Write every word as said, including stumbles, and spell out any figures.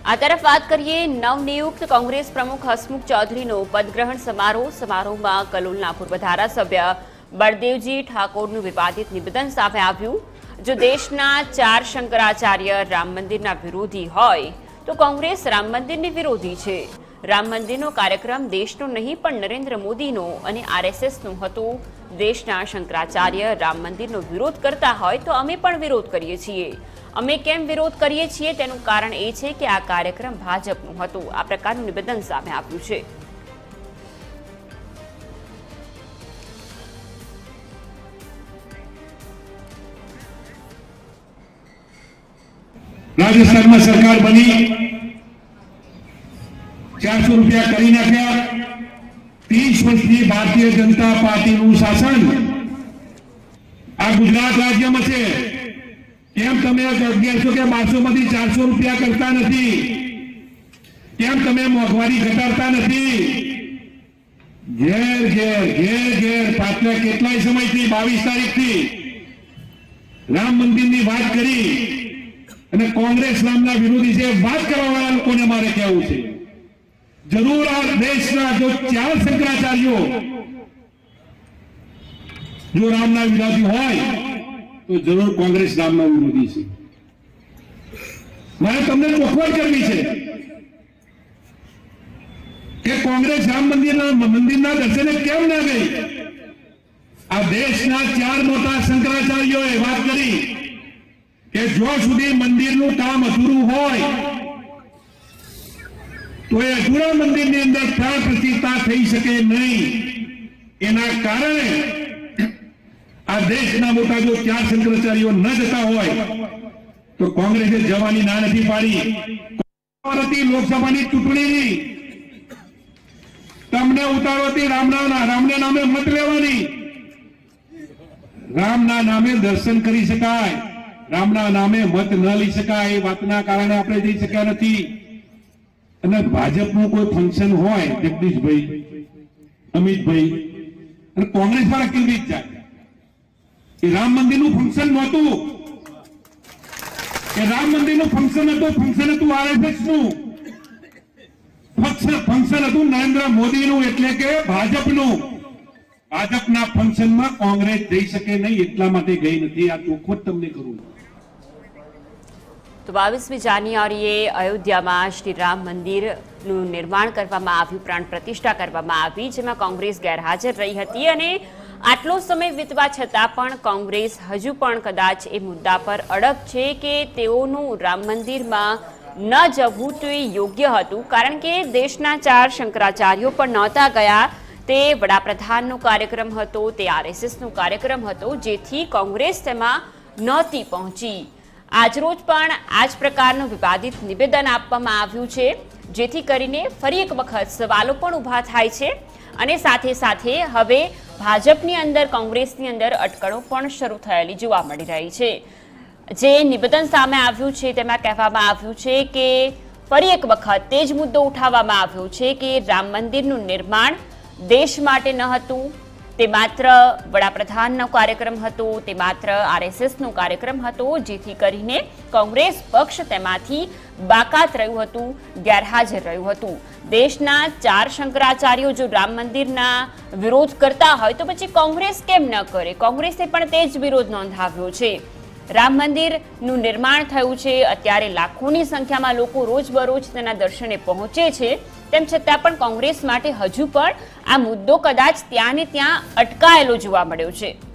आ तरफ बात करिए नवनियुक्त कांग्रेस प्रमुख हसमुख चौधरीનો પદગ્રહણ સમારોહ સમારોહમાં કલોલના પૂર્વ ધારાસભ્ય બળદેવજી ઠાકોરનું વિવાદિત નિવેદન સામે આવ્યું। જો દેશના ચાર શંકરાચાર્ય રામ મંદિરના વિરોધી હોય તો કોંગ્રેસ રામ મંદિરની વિરોધી છે। રામ મંદિરનો કાર્યક્રમ દેશનો નહીં પણ નરેન્દ્ર મોદીનો અને આરએસએસનો હતો। દેશના શંકરાચાર્ય રામ મંદિરનો વિરોધ કરતા હોય તો અમે પણ વિરોધ કરીએ છીએ। અમે કેમ વિરોધ કરીએ છીએ તેનું કારણ એ છે કે આ કાર્યક્રમ ભાજપનો હતો। આ પ્રકારનું નિવેદન સામે આવ્યું છે। राजस्थान में सरकार बनी चार सौ रुपया करी नाख्या। तीस वर्षनी भारतीय जनता पार्टी शासन आ गुजरात राज्य में है। केम तमे अगियार सौ के बारसो में चार सौ रुपया करता नहीं? केम तमे मोंघवारी घटाड़ता नहीं? घेर घेर घेर घेर पाछला केटलाय समय थी बावीस तारीख थी राम मंदिर की बात करी અને કોંગ્રેસ નામના વિરોધી છે વાત કરવા વાળા લોકોને મારે કહેવું છે જરૂર આ દેશના જો ચાર શંકરાચાર્યો જો રામના વિરોધી હોય તો જરૂર કોંગ્રેસ નામના વિરોધી છે। મારે તમને ચોખવટ કરવી છે કે કોંગ્રેસ રામ મંદિરના મંદિરના દર્શને કેમ ના ગઈ? આ દેશના ચાર મોટા શંકરાચાર્યોએ વાત કરી કે જો સુધી મંદિરનું કામ અધૂરું હોય તો એ અધૂરા મંદિરની અંદર પ્રાણ પ્રતિષ્ઠા થઈ શકે નહીં। એના કારણે આ દેશના મોટા જો ચાર શંકરાચાર્યો ન જતા હોય તો કોંગ્રેસે જવાની ના નથી પાડી। લોકસભાની ચૂંટણીની તમને ઉતારો હતી રામના રામના નામે મત લેવાની। રામના નામે દર્શન કરી શકાય, રામना नामे मत न ली शकाय वातना कारणे आपणे जई शक्या नथी। अने भाजपનું કોઈ ફંક્શન હોય જગદીશભાઈ અમિતભાઈ અને કોંગ્રેસ વાળા કેવી રીતે જાય કે રામ મંદિરનું ફંક્શન નહોતું કે રામ મંદિરનું ફંક્શન હતું ફંક્શન હતું આરએસએસનું ફંક્શન ફંક્શન હતું નરેન્દ્ર મોદીનું એટલે કે ભાજપનું। ભાજપના ફંક્શનમાં કોંગ્રેસ જઈ શકે નહીં એટલા માટે ગઈ નથી। આ ચોખવટ તમને કરું। तो बावीसमी जान्युआरीए अयोध्या में श्री राम मंदिर निर्माण करवामां आव्युं, प्राण प्रतिष्ठा करवामां आवी, जेमां कांग्रेस गैरहाजर रही हती अने आटलो समय वीतवा छतां पण कांग्रेस हजू पण कदाच ए मुद्दा पर अड़ग छे के तेओनुं राम मंदिर में न जवुं तो ए योग्य हतुं, कारण के देशना चार शंकराचार्यो पण नहोता गया। ते वडाप्रधाननो कार्यक्रम हतो, ते आरएसएसनो कार्यक्रम हतो, जेथी कांग्रेस तेमां नहोती पहोंची। આજરોજ પણ આ જ પ્રકારનું વિવાદિત નિવેદન આપવામાં આવ્યું છે, જેથી કરીને ફરી એક વખત સવાલો પણ ઊભા થાય છે અને સાથે સાથે હવે ભાજપની અંદર કોંગ્રેસની અંદર અટકળો પણ શરૂ થયેલી જોવા મળી રહી છે। જે નિવેદન સામે આવ્યું છે તેમાં કહેવામાં આવ્યું છે કે ફરી એક વખત તે જ મુદ્દો ઉઠાવવામાં આવ્યો છે કે રામ મંદિરનું નિર્માણ દેશ માટે ન હતું, તે માત્ર વડાપ્રધાનનો કાર્યક્રમ હતો, તે માત્ર આરએસએસનો કાર્યક્રમ હતો, જેથી કરીને કોંગ્રેસ પક્ષ તેમાંથી બાકાત રહ્યું હતું, ગેરહાજર રહ્યું હતું। દેશના ચાર શંકરાચાર્યો જો રામ મંદિરના વિરોધ કરતા હોય તો પછી કોંગ્રેસ કેમ ન કરે? કોંગ્રેસે પણ તે જ વિરોધ નોંધાવ્યો છે। રામ મંદિરનું નિર્માણ થયું છે, અત્યારે લાખોની સંખ્યામાં લોકો રોજબરોજ તેના દર્શને પહોંચે છે, તેમ છતાં પણ કોંગ્રેસ માટે હજુ પણ આ મુદ્દો કદાચ ત્યાં ને ત્યાં અટકાયેલો જોવા મળ્યો છે।